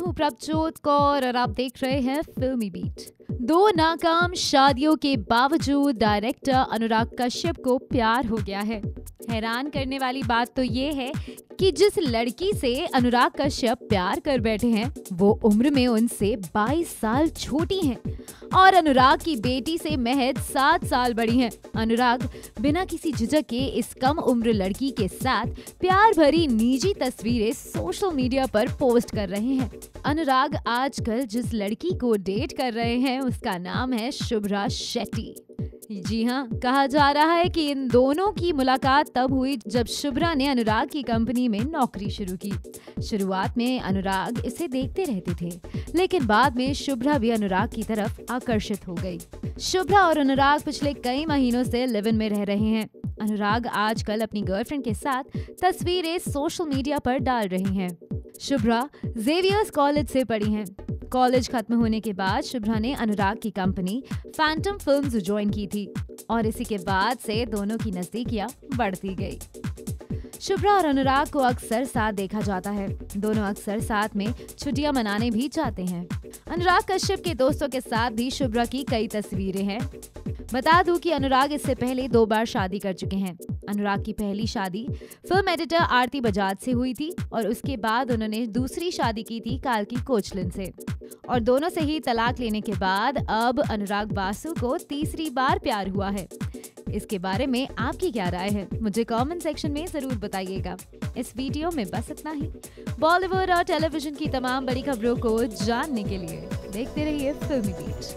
हूँ प्रभजोत कौर और आप देख रहे हैं फिल्मी बीट। दो नाकाम शादियों के बावजूद डायरेक्टर अनुराग कश्यप को प्यार हो गया है। हैरान करने वाली बात तो ये है कि जिस लड़की से अनुराग कश्यप प्यार कर बैठे हैं वो उम्र में उनसे 22 साल छोटी हैं और अनुराग की बेटी से महज 7 साल बड़ी हैं। अनुराग बिना किसी झिझक के इस कम उम्र लड़की के साथ प्यार भरी निजी तस्वीरें सोशल मीडिया पर पोस्ट कर रहे हैं। अनुराग आजकल जिस लड़की को डेट कर रहे हैं उसका नाम है शुभ्रा शेट्टी। जी हाँ, कहा जा रहा है कि इन दोनों की मुलाकात तब हुई जब शुभ्रा ने अनुराग की कंपनी में नौकरी शुरू की। शुरुआत में अनुराग इसे देखते रहते थे, लेकिन बाद में शुभ्रा भी अनुराग की तरफ आकर्षित हो गई। शुभ्रा और अनुराग पिछले कई महीनों से लिव इन में रह रहे हैं। अनुराग आजकल अपनी गर्लफ्रेंड के साथ तस्वीरें सोशल मीडिया पर डाल रही हैं। शुभ्रा जेवियर्स कॉलेज से पढ़ी हैं। कॉलेज खत्म होने के बाद शुभ्रा ने अनुराग की कंपनी फैंटम फिल्म्स ज्वाइन की थी और इसी के बाद से दोनों की नजदीकियां बढ़ती गई। शुभ्रा और अनुराग को अक्सर साथ देखा जाता है। दोनों अक्सर साथ में छुट्टियां मनाने भी जाते हैं। अनुराग कश्यप के दोस्तों के साथ भी शुभ्रा की कई तस्वीरें हैं। बता दूं कि अनुराग इससे पहले 2 बार शादी कर चुके हैं। अनुराग की पहली शादी फिल्म एडिटर आरती बजाज से हुई थी और उसके बाद उन्होंने दूसरी शादी की थी काल्की कोचलिन से और दोनों से ही तलाक लेने के बाद अब अनुराग बासु को तीसरी बार प्यार हुआ है। इसके बारे में आपकी क्या राय है मुझे कमेंट सेक्शन में जरूर बताइएगा। इस वीडियो में बस इतना ही। बॉलीवुड और टेलीविजन की तमाम बड़ी खबरों को जानने के लिए देखते रहिए फिल्मी बीट।